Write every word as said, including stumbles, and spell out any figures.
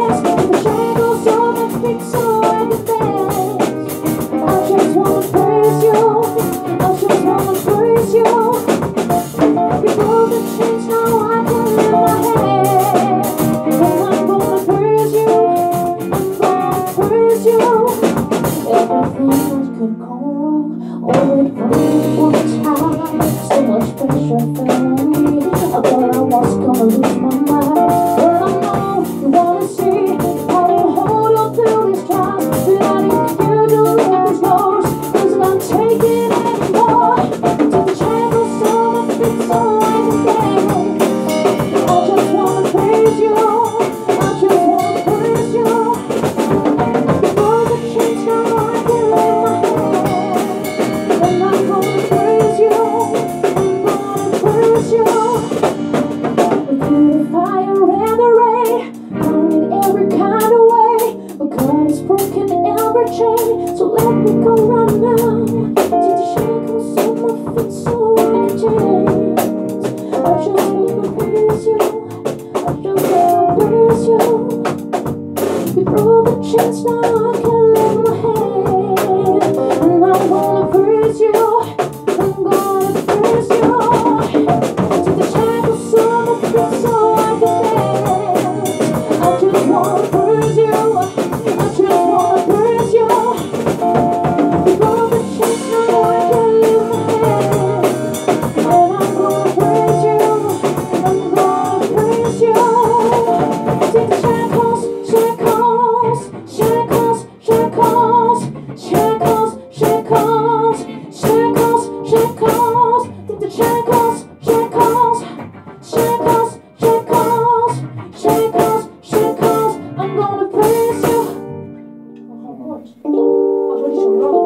dance. With the shackles on my feet so I can dance. I just wanna praise you. I just wanna praise you. You broke the chains, now I can lift my hand. And I'm gonna praise you. I'm gonna praise you. Everything else could go wrong. Oh, it rained one time. So much pressure fell on me. I thought I was gonna lose my mind. But I know you wanna see how you hold on through these trials. That I need you to live these lows. Cause I'm not taking anymore. Take the shackles on my feet so I can dance. I just wanna praise you. I just wanna praise you. You broke the chains, now I can lift my hand. And I'm gonna praise you. I'm gonna praise you. Through the fire and the rain, come in every kind of way. But God is broken every chain, so let me go right now. Take the shackles on my feet so I can dance. I just wanna praise you. I just wanna praise you. You broke the chains, now I can lift my hand. And I'm gonna praise you. I'm gonna praise you. Take the shackles on my feet so I can dance. I just wanna praise you. I just wanna praise you. You broke the chains, now I can lift my hand. And I'm gonna praise you. I'm gonna praise you. Take the shackles, shackles, shackles, shackles, shackles, shackles, shackles, shackles. Take the shackles, shackles, shackles, shackles, shackles, shackles. I'm gonna praise you.